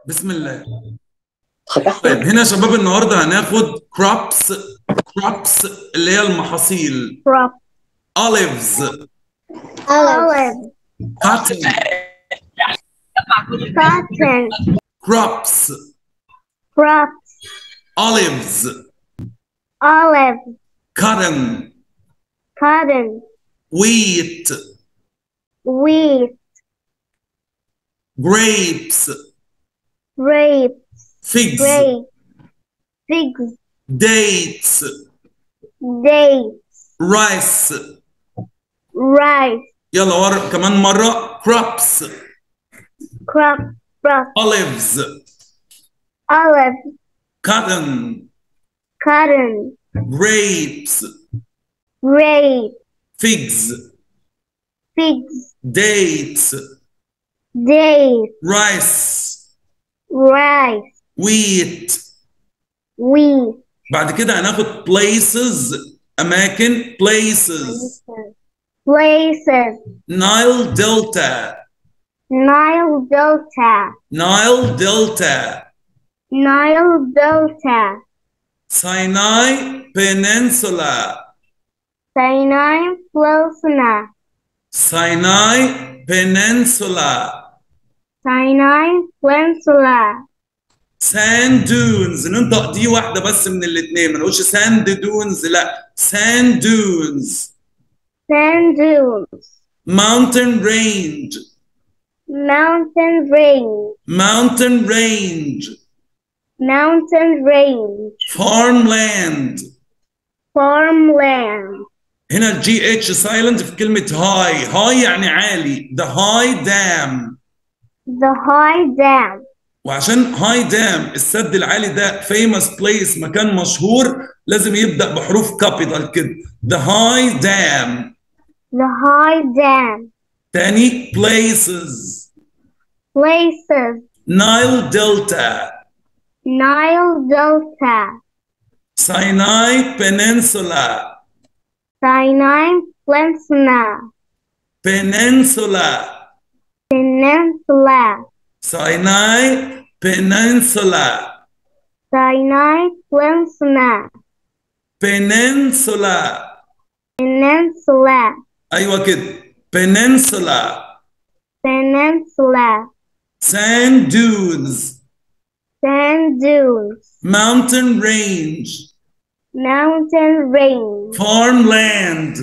بسم الله. فتحت. طيب هنا يا شباب النهارده هناخد crops اللي هي المحاصيل. crop, olives، olive, cotton. cotton, crops، crop, olives, olive, cotton, cotton, wheat, wheat, grapes, grape, figs, grape, figs, dates, dates, rice. rice, يلا ورا كمان مرة. crops، crop, crop, olives, olive, cotton, cotton, grapes, grape, figs, figs, dates, dates, rice, rice, wheat. wheat, بعد كده هناخد places، أماكن. places، places, Nile Delta، Nile Delta, Nile Delta, Nile Delta, Sinai Peninsula, Sinai Peninsula, Sinai Peninsula, Sinai Peninsula, sand dunes. ننطق دي واحدة بس من الاتنين، ما نقولش sand dunes، لا sand dunes. sand dunes, mountain range، mountain range, mountain range, mountain range, farmland. farmland, هنا الجي اتش سايلنت في كلمة هاي. هاي يعني عالي. the high dam. the high dam, وعشان هاي دام السد العالي ده famous place، مكان مشهور، لازم يبدأ بحروف كابيتال كده. the high dam. the high dam, تاني places، places, Nile Delta، Nile Delta, Sinai Peninsula، Sinai Peninsula, Peninsula, Peninsula, Sinai Peninsula, Sinai Peninsula, Peninsula. Peninsula, أيوة كده. Peninsula. Peninsula, sand dunes، sand dunes, mountain range, mountain range, farmland,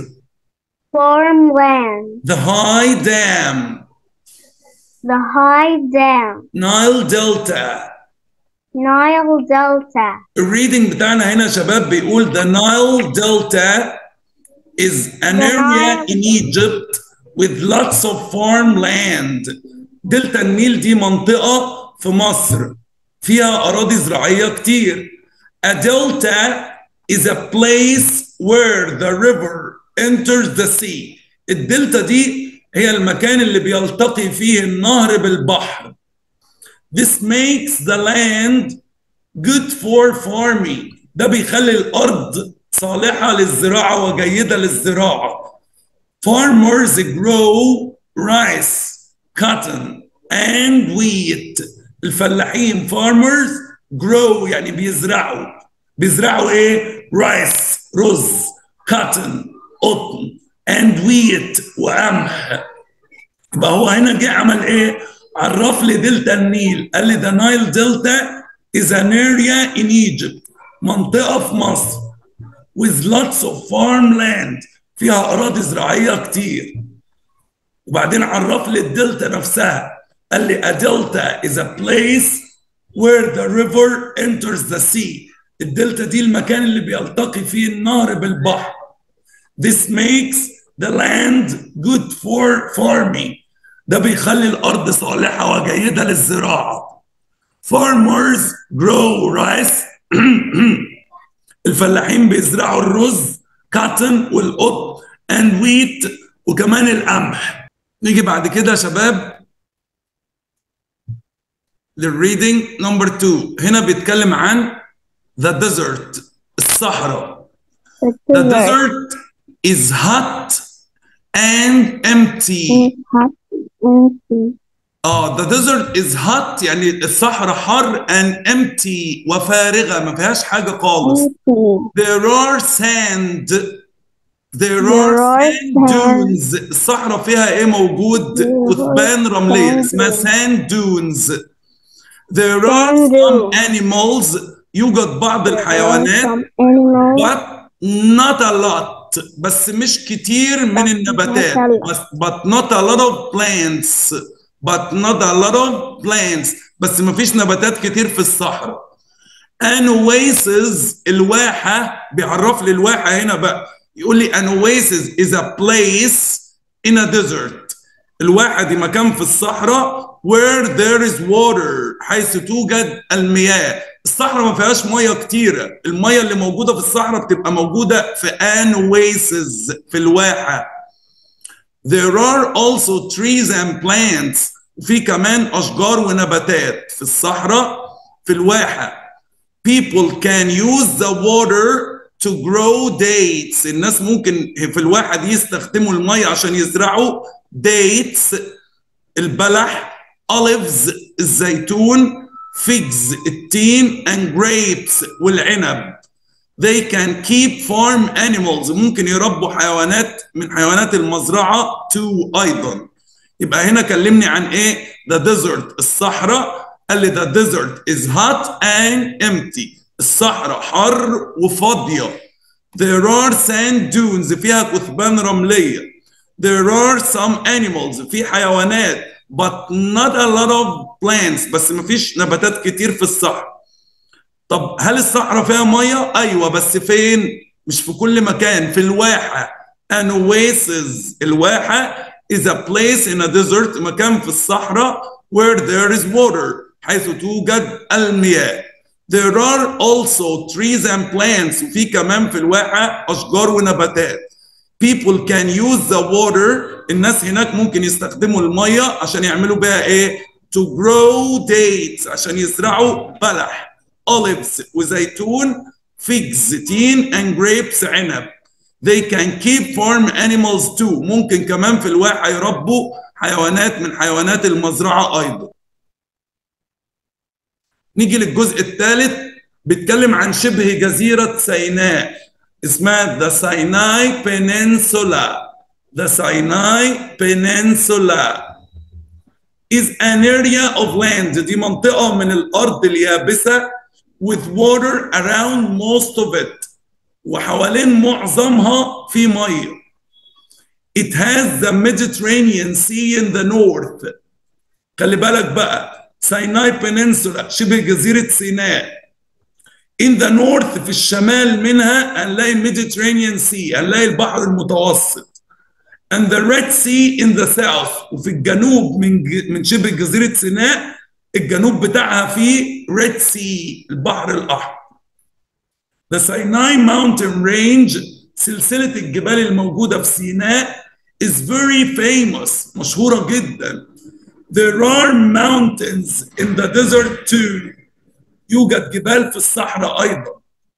farmland, the high dam, the high dam, Nile Delta. Nile Delta. الريدنج بتاعنا هنا يا شباب بيقول the Nile Delta is an area in Egypt with lots of farmland. دلتا النيل دي منطقة في مصر فيها أراضي زراعية كتير. A delta is a place where the river enters the sea. الدلتا دي هي المكان اللي بيلتقي فيه النهر بالبحر. This makes the land good for farming. ده بيخلي الأرض صالحة للزراعة وجيدة للزراعة. Farmers grow rice, cotton and wheat. الفلاحين farmers grow يعني بيزرعوا ايه؟ rice رز، cotton قطن and wheat وقمح. يبقى هو هنا جه عمل ايه؟ عرف لي دلتا النيل، قال لي the Nile Delta is an area in Egypt، منطقة في مصر with lots of farmland، فيها أراضي زراعية كتير. وبعدين عرف لي الدلتا نفسها، قال لي a delta is a place where the river enters the sea. الدلتا دي المكان اللي بيلتقي فيه النهر بالبحر. This makes the land good for farming. ده بيخلي الأرض صالحة وجيدة للزراعة. Farmers grow rice. الفلاحين بيزرعوا الرز، cotton والقطن and wheat وكمان القمح. نيجي بعد كده يا شباب للريدنج نمبر 2. هنا بيتكلم عن the desert، الصحراء. The desert is hot and empty. Hot, empty. the desert is hot يعني الصحراء حر and empty وفارغة ما فيهاش حاجة خالص. There are sand dunes. الصحراء فيها ايه موجود؟ كثبان رملية اسمها sand dunes. There are some animals. يوجد بعض الحيوانات but not a lot. بس مش كتير من النباتات. but not a lot of plants. بس ما فيش نباتات كتير في الصحراء. an oasis الواحة بيعرف لي الواحة هنا بقى يقول لي an oasis is a place in a desert. الواحة دي مكان في الصحراء where there is water حيث توجد المياه. الصحراء ما فيهاش مياه كتيرة. المياه اللي موجودة في الصحراء بتبقى موجودة في an oasis في الواحة. There are also trees and plants. وفي كمان أشجار ونباتات في الصحراء في الواحة. People can use the water to grow dates. الناس ممكن في الواحة دي يستخدموا المية عشان يزرعوا dates البلح، olives الزيتون، figs التين and grapes والعنب. They can keep farm animals. ممكن يربوا حيوانات من حيوانات المزرعة too أيضا. يبقى هنا كلمني عن إيه؟ The desert الصحراء. قال لي the desert is hot and empty. الصحراء حر وفاضية. There are sand dunes فيها كثبان رملية. There are some animals في حيوانات but not a lot of plants. بس ما فيش نباتات كتير في الصحراء. طب هل الصحراء فيها ميه؟ ايوه بس فين؟ مش في كل مكان. في الواحه. an oasis الواحه is a place in a desert مكان في الصحراء where there is water حيث توجد المياه. there are also trees and plants وفي كمان في الواحه اشجار ونباتات. people can use the water. الناس هناك ممكن يستخدموا الميه عشان يعملوا بيها ايه؟ to grow dates عشان يزرعوا بلح. olives وزيتون، figs تين and grapes عنب. They can keep farm animals too. ممكن كمان في الواحة يربوا حيوانات من حيوانات المزرعة أيضا. نيجي للجزء الثالث بيتكلم عن شبه جزيرة سيناء اسمها the Sinai Peninsula. The Sinai Peninsula is an area of land. دي منطقة من الأرض اليابسة with water around most of it. وحوالين معظمها في ميه. It has the Mediterranean Sea in the north. خلي بالك بقى سيناي بيننسولا شبه جزيرة سيناء. In the north في الشمال منها هنلاقي Mediterranean Sea هنلاقي البحر المتوسط. And the Red Sea in the south. وفي الجنوب من شبه جزيرة سيناء الجنوب بتاعها فيه Red Sea البحر الأحمر. The Sinai Mountain Range سلسلة الجبال الموجودة في سيناء is very famous مشهورة جدا. There are mountains in the desert too. يوجد جبال في الصحراء أيضا.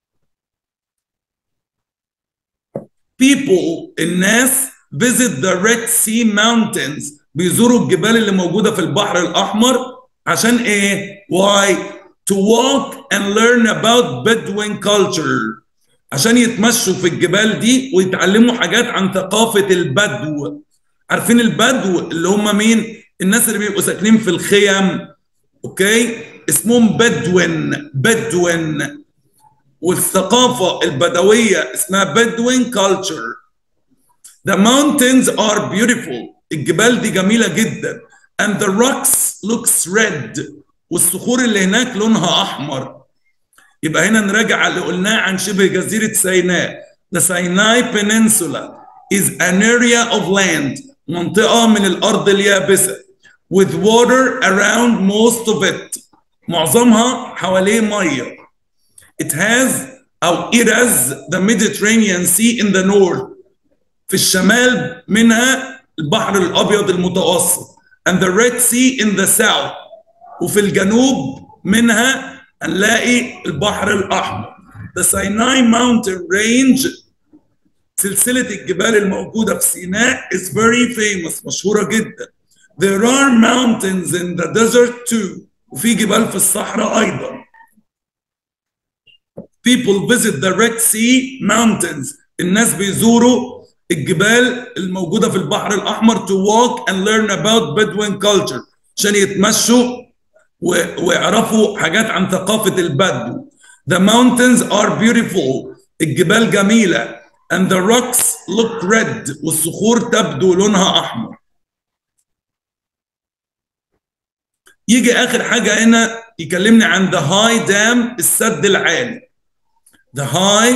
People الناس visit the Red Sea mountains بيزوروا الجبال اللي موجودة في البحر الأحمر عشان إيه؟ Why? To walk and learn about Bedouin culture. عشان يتمشوا في الجبال دي ويتعلموا حاجات عن ثقافة البدو. عارفين البدو اللي هم مين؟ الناس اللي بيبقوا ساكنين في الخيم. اوكي؟ اسمهم بدوين. والثقافة البدوية اسمها Bedouin culture. The mountains are beautiful. الجبال دي جميلة جدا. And the rocks looks red. والصخور اللي هناك لونها أحمر. يبقى هنا نراجع اللي قلناه عن شبه جزيرة سيناء. The Sinai Peninsula is an area of land. منطقة من الأرض اليابسة. With water around most of it. معظمها حواليه مية. It has the Mediterranean Sea in the north. في الشمال منها البحر الأبيض المتوسط. And the Red Sea in the south. وفي الجنوب منها هنلاقي البحر الأحمر. The Sinai Mountain Range سلسلة الجبال الموجودة في سيناء is very famous مشهورة جدا. There are mountains in the desert too. وفي جبال في الصحراء أيضا. People visit the Red Sea mountains. الناس بيزوروا الجبال الموجودة في البحر الأحمر to walk and learn about Bedouin culture عشان يتمشوا ويعرفوا حاجات عن ثقافة البدو. The mountains are beautiful. الجبال جميلة. And the rocks look red. والصخور تبدو لونها أحمر. يجي آخر حاجة هنا يكلمني عن the high dam السد العالي. The high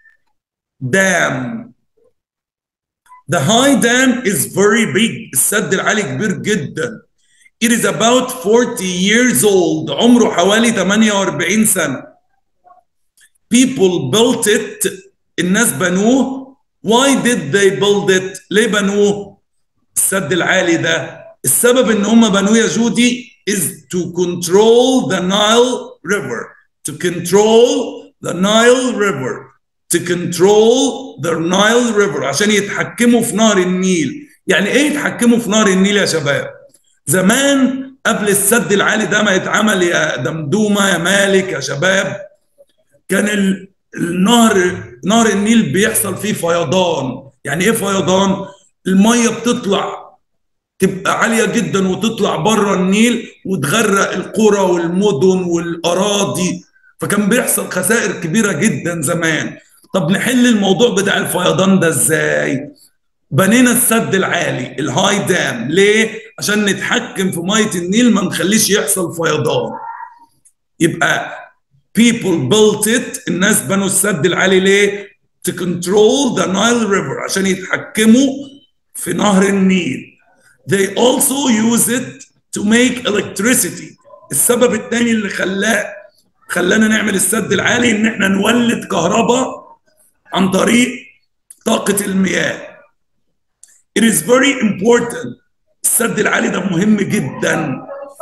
dam. The high dam is very big. السد العالي كبير جدا. It is about 40 years old. عمره حوالي 48 سنة. People built it. الناس بنوه. Why did they build it? ليه بنوه السد العالي ده؟ السبب ان هم بنوه يا جودي is to control the Nile River. To control the Nile River. To control the Nile River. عشان يتحكموا في نهر النيل. يعني ايه يتحكموا في نهر النيل يا شباب؟ زمان قبل السد العالي ده ما يتعمل يا دمدومة يا مالك يا شباب، كان نهر النيل بيحصل فيه فيضان. يعني ايه فيضان؟ المية بتطلع تبقى عالية جدا وتطلع بره النيل وتغرق القرى والمدن والأراضي، فكان بيحصل خسائر كبيرة جدا زمان. طب نحل الموضوع بتاع الفيضان ده ازاي؟ بنينا السد العالي الهاي دام. ليه؟ عشان نتحكم في مية النيل ما نخليش يحصل فيضان. يبقى people built it. الناس بنوا السد العالي ليه؟ to control the Nile River. عشان يتحكموا في نهر النيل. They also use it to make electricity. السبب الثاني اللي خلانا نعمل السد العالي ان احنا نولد كهرباء عن طريق طاقة المياه. It is very important. السد العالي ده مهم جدا.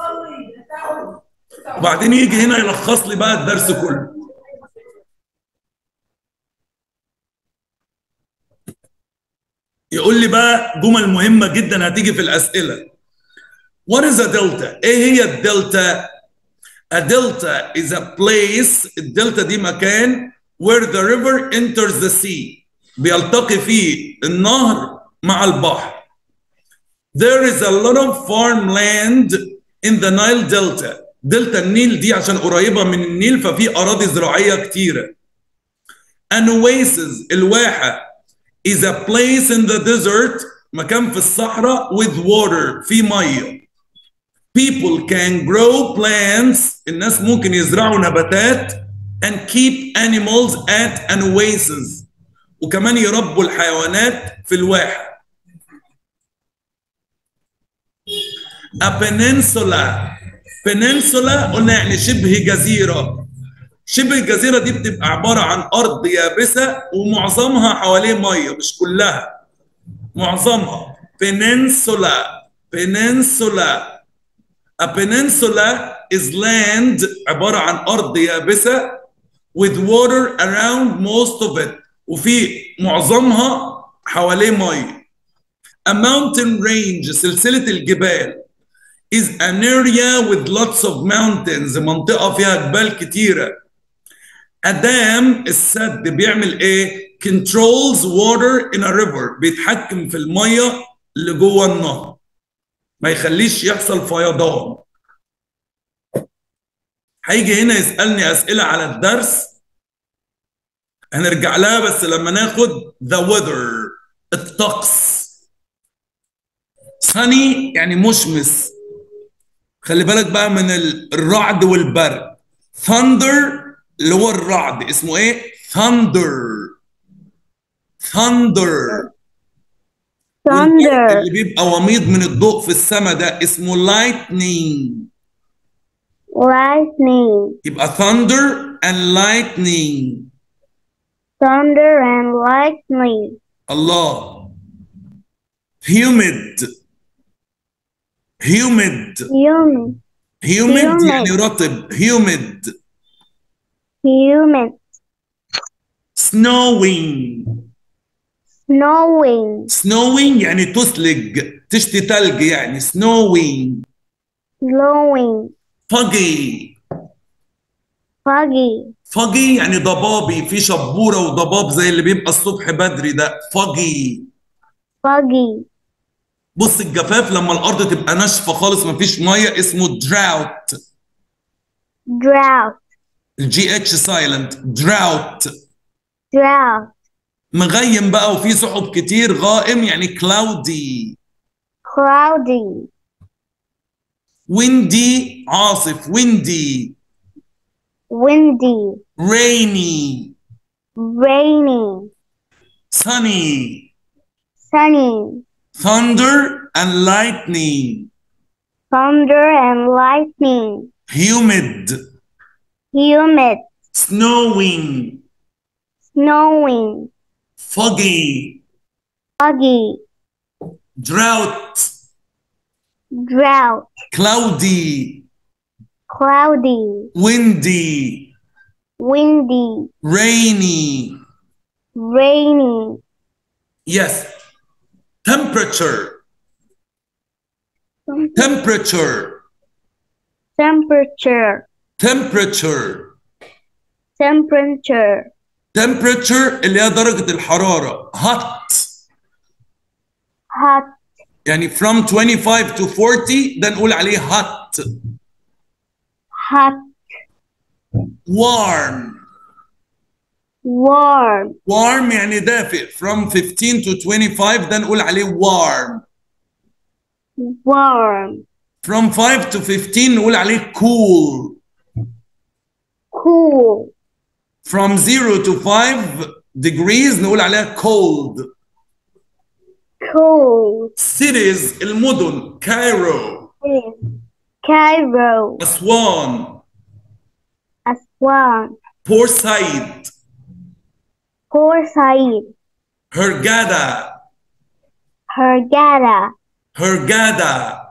وبعدين يجي هنا يلخص لي بقى الدرس كله. يقول لي بقى جمل مهمة جدا هتيجي في الأسئلة. What is a delta؟ ايه هي الدلتا؟ A delta is a place. الدلتا دي مكان where the river enters the sea. بيلتقي فيه النهر مع البحر. There is a lot of farmland in the Nile Delta. دلتا النيل دي عشان قريبة من النيل ففي أراضي زراعية كتيرة. An oasis الواحة is a place in the desert. مكان في الصحراء with water في مية. People can grow plants. الناس ممكن يزرعوا نباتات and keep animals at an oasis. وكمان يربوا الحيوانات في الواحة. A peninsula. peninsula قلنا يعني شبه جزيرة. شبه الجزيرة دي بتبقى عبارة عن أرض يابسة ومعظمها حواليه مية، مش كلها، معظمها. peninsula. peninsula. A peninsula is land عبارة عن أرض يابسة with water around most of it. وفي معظمها حواليه مية. A mountain range سلسلة الجبال is an area with lots of mountains. منطقة فيها جبال كتيرة. A dam السد بيعمل ايه؟ controls water in a river. بيتحكم في المية اللي جوه النهر ما يخليش يحصل فيضان. هيجي هنا يسألني أسئلة على الدرس هنرجع لها بس لما ناخد the weather الطقس. sunny يعني مشمس. خلي بالك بقى من الرعد والبرد. thunder اللي هو الرعد اسمه ايه؟ thunder. thunder. اللي بيبقى وميض من الضوء في السماء ده اسمه lightning. lightning. يبقى thunder and lightning. thunder and lightning. الله. humid. humid. humid. humid يعني رطب. humid. humid. snowing. snowing, snowing يعني تثلج، تشتي تلج يعني snowing. glowing, foggy. foggy, foggy يعني ضبابي، في شبورة وضباب زي اللي بيبقى الصبح بدري ده foggy. foggy, بص الجفاف لما الأرض تبقى ناشفة خالص مفيش مية اسمه drought. drought, الجي اتش سايلنت drought. drought, مغيم بقى وفي سحب كتير، غائم يعني cloudy. cloudy, windy عاصف windy. windy, rainy. rainy, sunny. sunny, thunder and lightning. thunder and lightning, humid. humid, snowing. snowing, foggy. foggy, drought. drought, cloudy. cloudy, windy. windy, rainy. rainy, yes. temperature. temperature. temperature, temperature. temperature, temperature اللي هي درجة الحرارة. hot hot, يعني from 25 to 40 ده نقول عليه hot. hot, warm. warm, warm يعني دافئ from 15 to 25 ده نقول عليه warm. warm, from 5 to 15 نقول عليه cool. cool, from 0 to 5 degrees نقول عليها cold. cold, cities المدن Cairo. Cairo, أسوان. Aswan, Port Said. Port Said, Hurghada. Hurghada, Hurghada.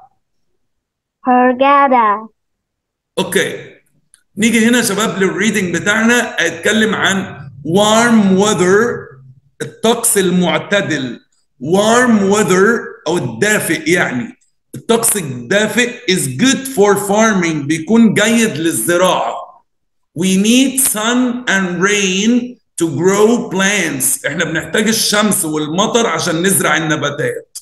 Hurghada, اوكي نيجي هنا يا شباب للريدنج بتاعنا، اتكلم عن warm weather الطقس المعتدل. warm weather او الدافئ يعني الطقس الدافئ is good for farming بيكون جيد للزراعة. we need sun and rain to grow plants احنا بنحتاج الشمس والمطر عشان نزرع النباتات.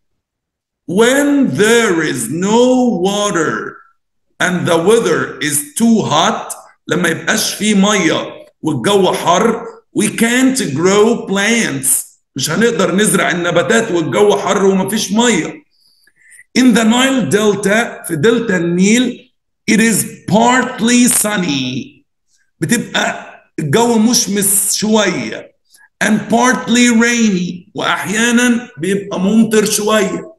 when there is no water and the weather is too hot لما يبقاش فيه ميه والجو حر we can't grow plants مش هنقدر نزرع النباتات والجو حر ومفيش ميه. in the Nile Delta في دلتا النيل it is partly sunny بتبقى الجو مشمس شويه and partly rainy واحيانا بيبقى ممطر شويه.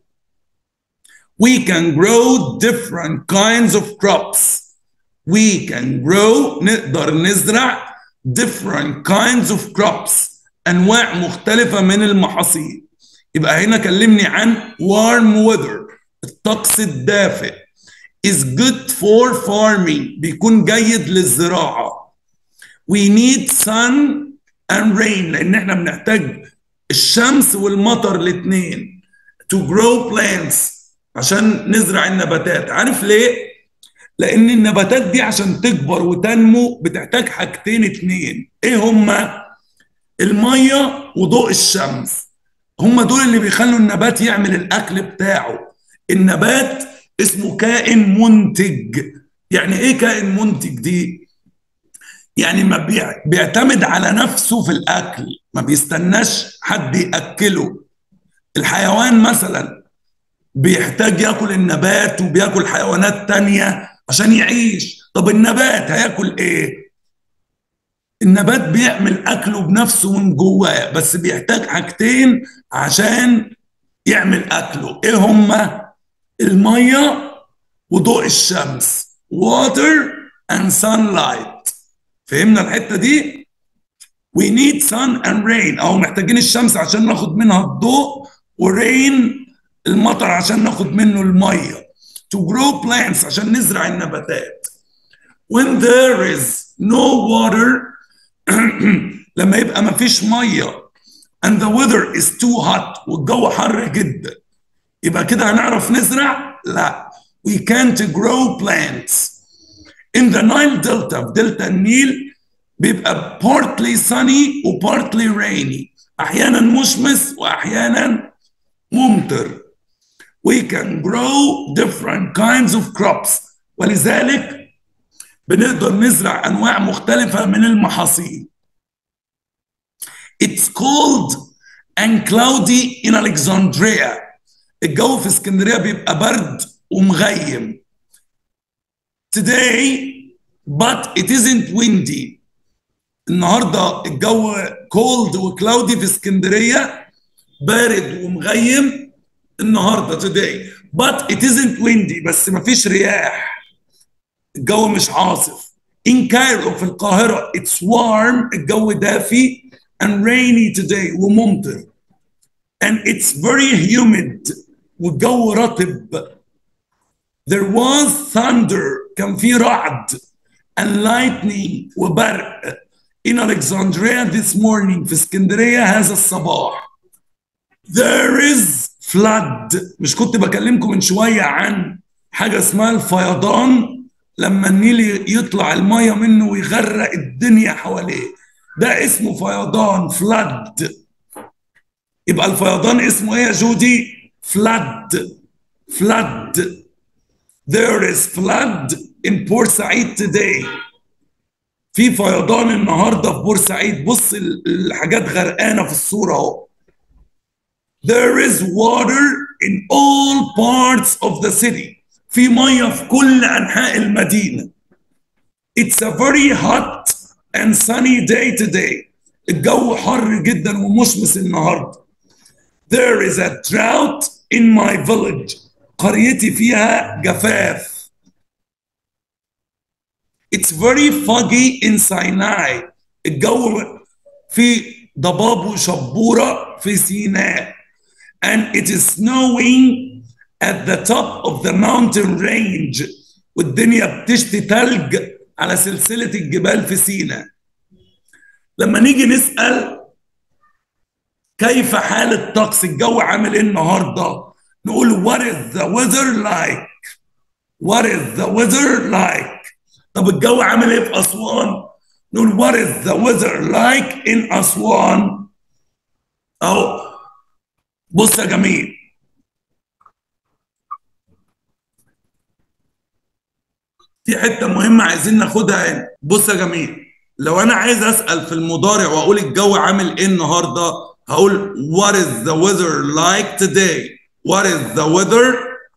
we can grow different kinds of crops. we can grow نقدر نزرع different kinds of crops أنواع مختلفة من المحاصيل. يبقى هنا كلمني عن warm weather الطقس الدافئ is good for farming بيكون جيد للزراعة. we need sun and rain لأن احنا بنحتاج الشمس والمطر الاثنين to grow plants عشان نزرع النباتات. عارف ليه؟ لأن النباتات دي عشان تكبر وتنمو بتحتاج حاجتين اتنين، إيه هما؟ المية وضوء الشمس. هما دول اللي بيخلوا النبات يعمل الأكل بتاعه. النبات اسمه كائن منتج. يعني إيه كائن منتج دي؟ يعني ما بيعتمد على نفسه في الأكل، ما بيستناش حد يأكله. الحيوان مثلاً بيحتاج ياكل النبات وبياكل حيوانات تانية عشان يعيش. طب النبات هياكل ايه؟ النبات بيعمل اكله بنفسه من جواه بس بيحتاج حاجتين عشان يعمل اكله، ايه هما؟ المية وضوء الشمس water and sunlight. فهمنا الحتة دي؟ we need sun and rain او محتاجين الشمس عشان ناخد منها الضوء ورين المطر عشان ناخد منه الميه to grow plants عشان نزرع النباتات. when there is no water لما يبقى ما فيش ميه and the weather is too hot والجو حر جدا، يبقى كده هنعرف نزرع؟ لا. we can't grow plants. in the Nile Delta، في دلتا النيل بيبقى partly sunny و partly rainy، احيانا مشمس واحيانا ممطر. we can grow different kinds of crops، ولذلك بنقدر نزرع انواع مختلفه من المحاصيل. it's cold and cloudy in Alexandria، الجو في اسكندريه بيبقى برد ومغيم. today but it isn't windy، النهارده الجو cold وكلاودي في اسكندريه، بارد ومغيم النهارده today، but it isn't windy، بس مفيش رياح، الجو مش عاصف. in Cairo، في القاهره it's warm، الجو دافي and rainy today، وممطر. and it's very humid، والجو رطب. there was thunder، كان في رعد and lightning، وبرق in Alexandria this morning، في اسكندريه هذا الصباح. there is flood، مش كنت بكلمكم من شويه عن حاجه اسمها الفيضان، لما النيل يطلع الميه منه ويغرق الدنيا حواليه، ده اسمه فيضان، flood. يبقى الفيضان اسمه ايه يا جودي؟ flood. flood. there is flood in بورسعيد today، في فيضان النهارده في بورسعيد. بص الحاجات غرقانه في الصوره اهو. there is water in all parts of the city، في ميه في كل انحاء المدينه. it's a very hot and sunny day today، الجو حر جدا ومشمس النهارده. there is a drought in my village، قريتي فيها جفاف. it's very foggy in Sinai، الجو في ضباب وشبورة في سيناء. and it is snowing at the top of the mountain range، والدنيا بتشتي تلج على سلسلة الجبال في سيناء. لما نيجي نسأل كيف حال الطقس، الجو عامل ايه النهارده، نقول what is the weather like. what is the weather like. طب الجو عامل ايه في أسوان؟ نقول what is the weather like in أسوان. أهو بص يا جميل، في حتة مهمة عايزين ناخدها هنا. بص يا جميل، لو أنا عايز أسأل في المضارع وأقول الجو عامل إيه النهارده، هقول what is the weather like today. what is the weather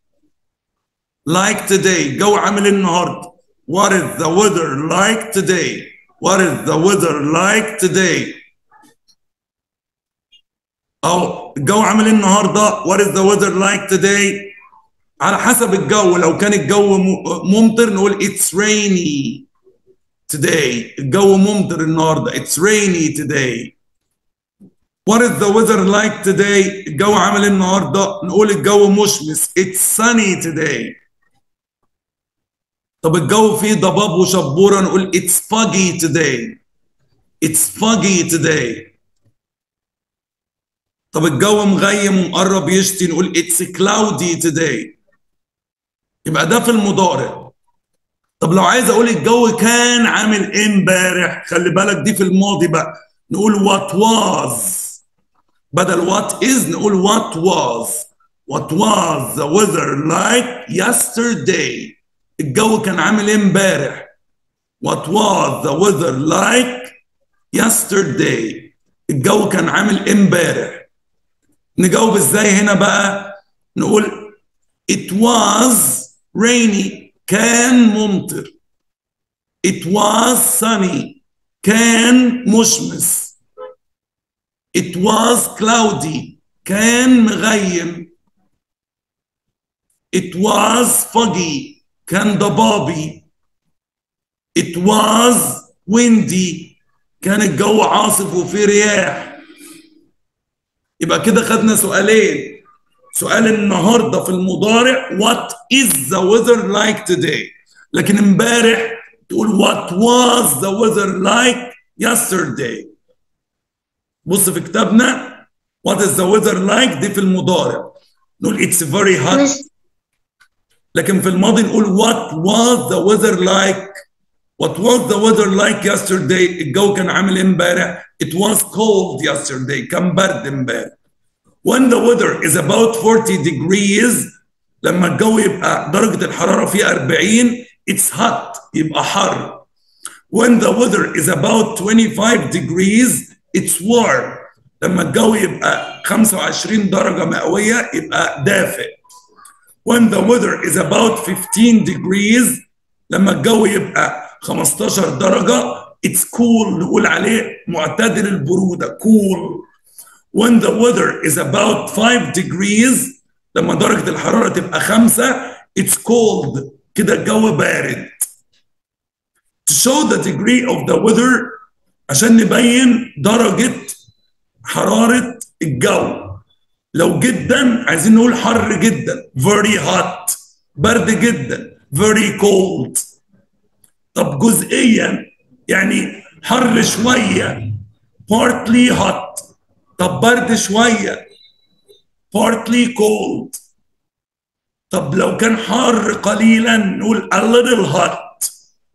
like today، الجو عامل إيه النهارده. what is the weather like today. what is the weather like today. أو الجو عامل إيه النهارده، what is the weather like today. على حسب الجو، لو كان الجو ممطر نقول it's rainy today، الجو ممطر النهارده it's rainy today. what is the weather like today، الجو عامل ايه النهارده، نقول الجو مشمس it's sunny today. طب الجو فيه ضباب وشبوره، نقول it's foggy today. it's foggy today. طب الجو مغيم ومقرب يشتي، نقول it's cloudy today. يبقى ده في المضارع. طب لو عايز اقول الجو كان عامل ايه امبارح، خلي بالك دي في الماضي بقى، نقول what was، بدل what is نقول what was. what was the weather like yesterday، الجو كان عامل ايه امبارح. what was the weather like yesterday، الجو كان عامل ايه امبارح. نجاوب ازاي هنا بقى، نقول it was rainy، كان ممطر. it was sunny، كان مشمس. it was cloudy، كان مغيم. it was foggy، كان ضبابي. it was windy، كان الجو عاصف وفيه رياح. يبقى كده خدنا سؤالين. سؤال النهارده في المضارع what is the weather like today، لكن امبارح تقول what was the weather like yesterday. بص في كتابنا What is the weather like دي في المضارع نقول it's very hot. لكن في الماضي نقول what was the weather like. What was the weather like yesterday؟ الجو كان عامل امبارح. It was cold yesterday. كان برد امبارح. When the weather is about 40 degrees لما الجو يبقى درجة الحرارة فيه 40 it's hot يبقى حر. When the weather is about 25 degrees it's warm. لما الجو يبقى 25 درجة مئوية يبقى دافئ. When the weather is about 15 degrees لما الجو يبقى 15 درجة it's cool نقول عليه معتدل البرودة cool. When the weather is about 5 degrees لما درجة الحرارة تبقى 5 it's cold كده الجو بارد. To show the degree of the weather عشان نبين درجة حرارة الجو. لو جدا عايزين نقول حر جدا very hot. برد جدا very cold. طب جزئيا يعني حر شوية partly hot. طب برد شوية partly cold. طب لو كان حار قليلا نقول a little hot.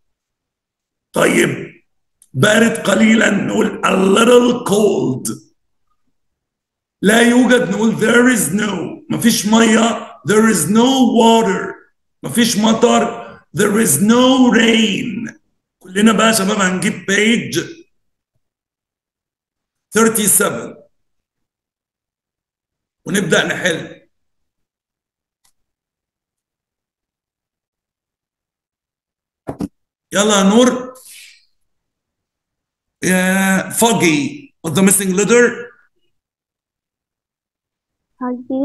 طيب بارد قليلا نقول a little cold. لا يوجد نقول there is no. مفيش مية there is no water. مفيش مطر there is no rain. كلنا بقى يا شباب هنجيب page 37 ونبدأ نحل. يلا يا نور. Foggy. What's the missing letter? Foggy.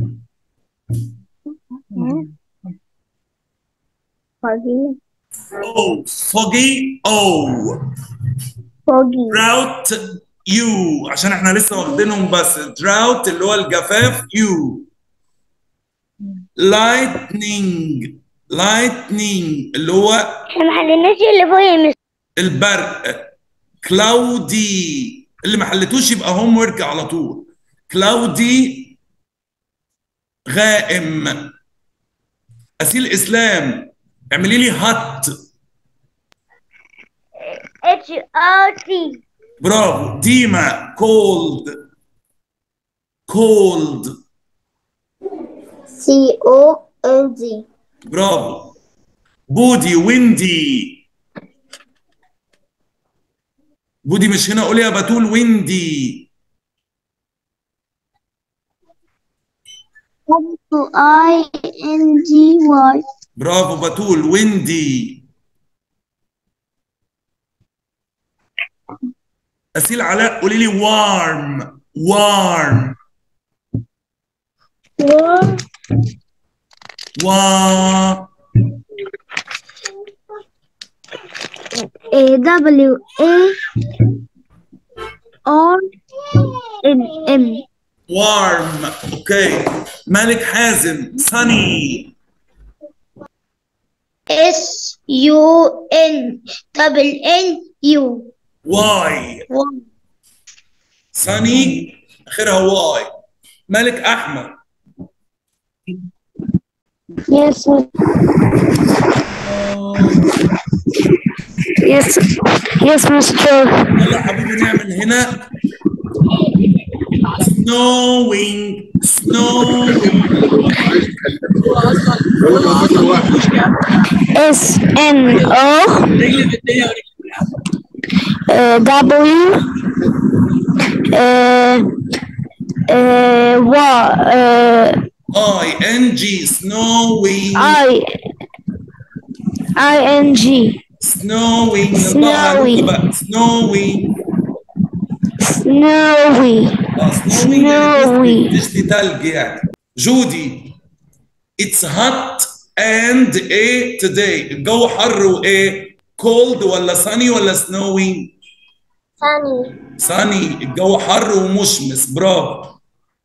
Foggy. Oh, foggy. Oh. Foggy. Drought. You. عشان احنا لسه واخدينهم بس. Drought اللي هو الجفاف. You. Lightning. Lightning اللي هو احنا ما حليناش اللي فوق يا مس. البرق. Cloudy. اللي ما حلتوش يبقى هوم ورك على طول. Cloudy غائم. أسيل إسلام اعملي لي هات. HOT. برافو. ديما cold. cold. COLD. برافو. بودي windy. بودي مش هنا قولي يا بتول windy. INDY. برافو بتول windy. أسيل علاء قولي لي warm. warm. WARM. warm. اوكي. مالك حازم sunny. SUNNU. واي. sunny اخرها واي. مالك احمد. Yes. Yes, Mr. يلا حبيبي نعمل هنا snowing. snowing. ING snowing. ING. snowing. Snowy. snowing. Snowy. snowy. تشتي تلج يعني. جودي it's hot and ايه today. الجو حر وايه؟ cold ولا sunny ولا snowy؟ sunny. الجو حر ومشمس. برافو.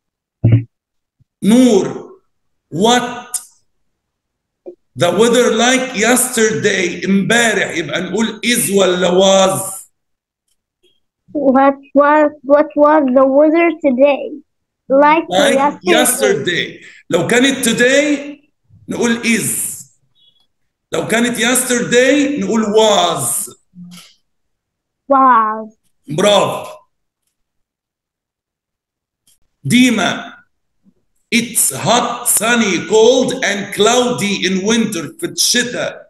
نور what the weather like yesterday. امبارح يبقى نقول is ولا was؟ What was the weather today? Like like yesterday. yesterday. لو كانت today نقول is. لو كانت yesterday نقول was. Was. برافو. ديما it's hot, sunny, cold and cloudy in winter. في الشتاء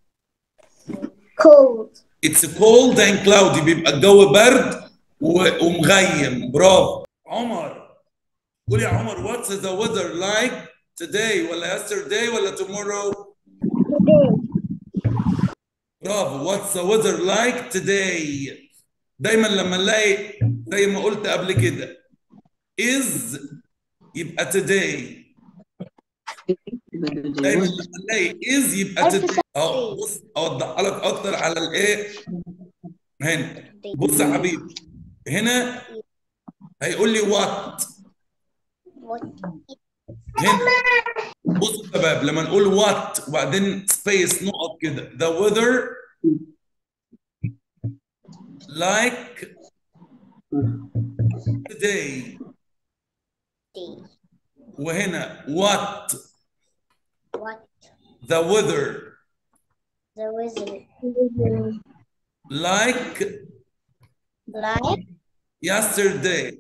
Cold. it's cold and cloudy. بيبقى الجو برد ومغيم. برافو. عمر قول يا عمر what's the weather like today ولا yesterday ولا tomorrow؟ Today. برافو. what's the weather like today. دايما لما نلاقي زي ما قلت قبل كده is يبقى today. دايما لما نلاقي is يبقى today. اهو بص اوضح لك اكتر على الايه هنا. بص يا حبيبي هنا هيقول لي what. هنا بص يا شباب لما نقول what وبعدين سبيس نقط كده the weather like today. وهنا what the weather like yesterday.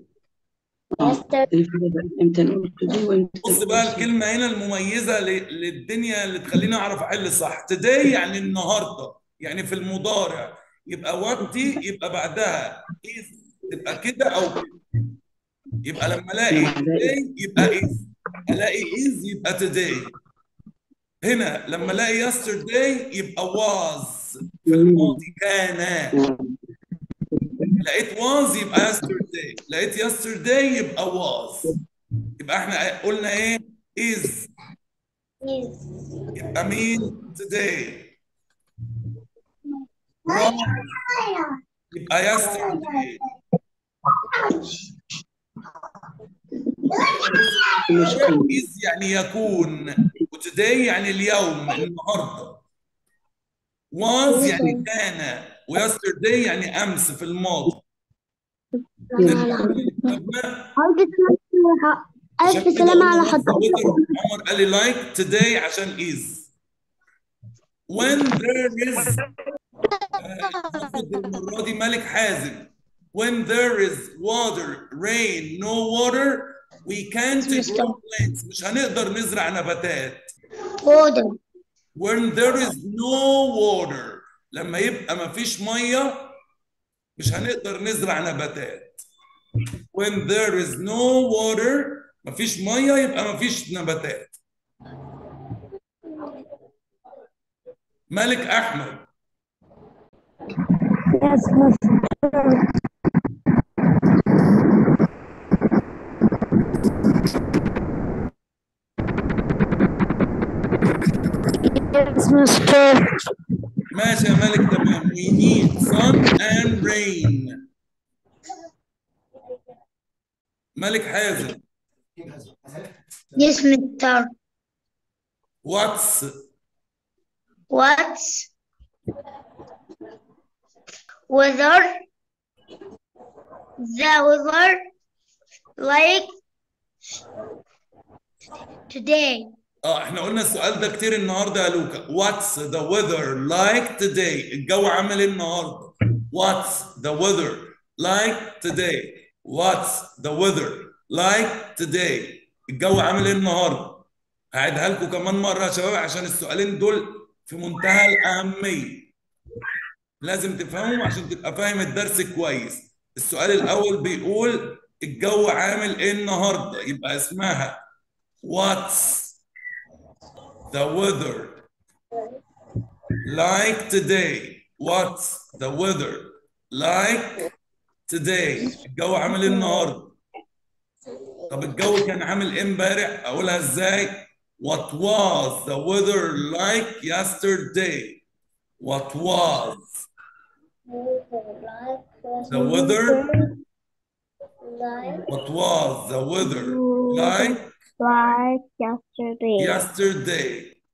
بص بقى الكلمة هنا المميزة للدنيا اللي تخليني أعرف أحل صح. today يعني النهاردة، يعني في المضارع. يبقى what دي يبقى بعدها is تبقى كده أو كده. يبقى لما ألاقي today يبقى is، ألاقي is يبقى today. هنا لما ألاقي yesterday يبقى was في الماضي كان. لقيت was يبقى yesterday، لقيت yesterday يبقى was. يبقى احنا قلنا ايه؟ is يبقى مين؟ today. يبقى yesterday. is يعني يكون، وtoday يعني اليوم النهارده. was يعني كان، وyesterday يعني امس في الماضي. ألف سلامة على حضرتك. عمر قال لي like today عشان is. when there is المرة دي ملك حازم. when there is water, rain, no water, we can't grow plants. مش هنقدر نزرع نباتات. Water. when there is no water لما يبقى ما فيش ميه مش هنقدر نزرع نباتات. when there is no water ما فيش ميه يبقى ما فيش نباتات. ملك احمد. Yes, Mr. Yes, Mr. ماشي يا ملك تمام. we need sun and rain. ملك حازم. Yes, Mr. what's weather? The weather like today. احنا قلنا السؤال ده كتير النهارده يا لوكا. what's the weather like today. الجو عامل ايه النهارده؟ what's the weather like today. what's the weather like today. الجو عامل ايه النهارده؟ هعيدها لكم كمان مره يا شباب عشان السؤالين دول في منتهى الاهميه. لازم تفهمهم عشان تبقى فاهم الدرس كويس. السؤال الاول بيقول الجو عامل ايه النهارده، يبقى اسمها what's the weather like today. what's the weather like today. الجو عامل ايه النهارده؟ طب الجو كان عامل ايه امبارح؟ اقولها ازاي؟ what was the weather like yesterday. what was the weather what was the weather like yesterday.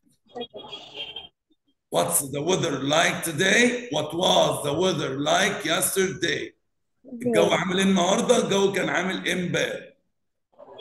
what's the weather like today. what was the weather like yesterday. الجو عامل ايه النهارده؟ الجو كان عامل ايه امبارح؟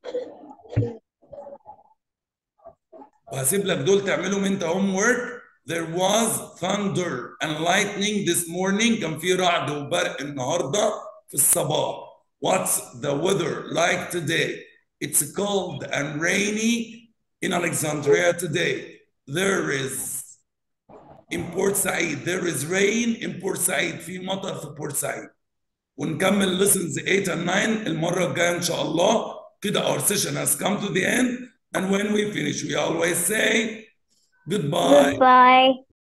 وهسيب لك دول تعملهم انت homework. There was thunder and lightning this morning. كان في رعد وبرق النهارده في الصباح. What's the weather like today? It's cold and rainy in Alexandria today. There is in Port Said. There is rain in Port Said. في مطر في Port Said. ونكمل lessons 8 and 9 المرة الجاية إن شاء الله. كده our session has come to the end. And when we finish, we always say goodbye. Goodbye.